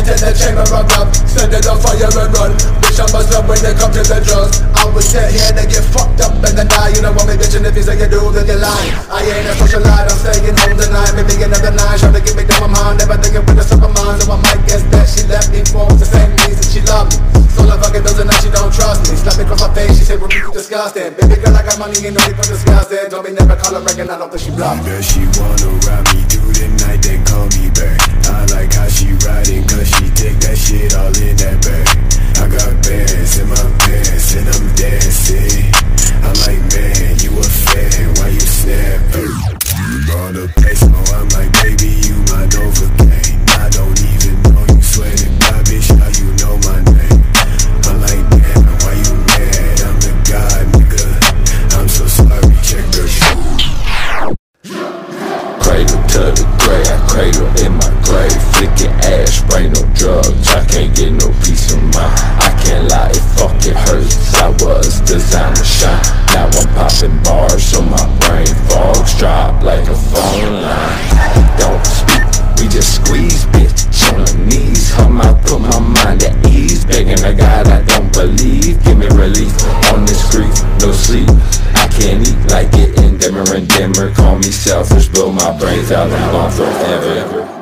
in the chamber of love, set it on fire and run. Bitch, I must love when they come to the drugs. I was set here to get fucked up and then die. You don't want me bitching, if you say you do, then you're lying. I ain't a socialite, I'm staying home tonight. Maybe another night, trying to get me down my mind. Never thinking with a sucker mind, so I might guess that she left me for the same reason she loved me. So I fucking doesn't know she don't trust me. Slap me across my face, she said, well, you disgusting. Baby girl, I got money, ain't no need for disgusting. Told me never call her reckon, I don't think she bluffed. Does she wanna ride me through the night, then call me back? I like how she riding, cause she take that shit all in that bag. I got bands in my pants and I'm dancing. I'm like, man, you a fan, why you snapping? You brought a peso, I'm like, baby, you my Novocaine. I don't even know you sweating, my bitch, how you know my name? I'm like, damn, why you mad? I'm the god, nigga. I'm so sorry, check the shoes. Cradle to the grave, I cradle in my grave. Flicking ass, spray no drugs, I can't get no peace of mind. I can't lie, it fucking hurts. I was designed to shine. Now I'm popping bars, so my brain fogs drop like a phone line. Don't speak, we just squeeze, bitch, on her knees. Her mouth put my mind at ease. Begging a God I don't believe. Give me relief on this grief, no sleep. I can't eat like getting dimmer and dimmer. Call me selfish, blow my brains out, I'm gone forever.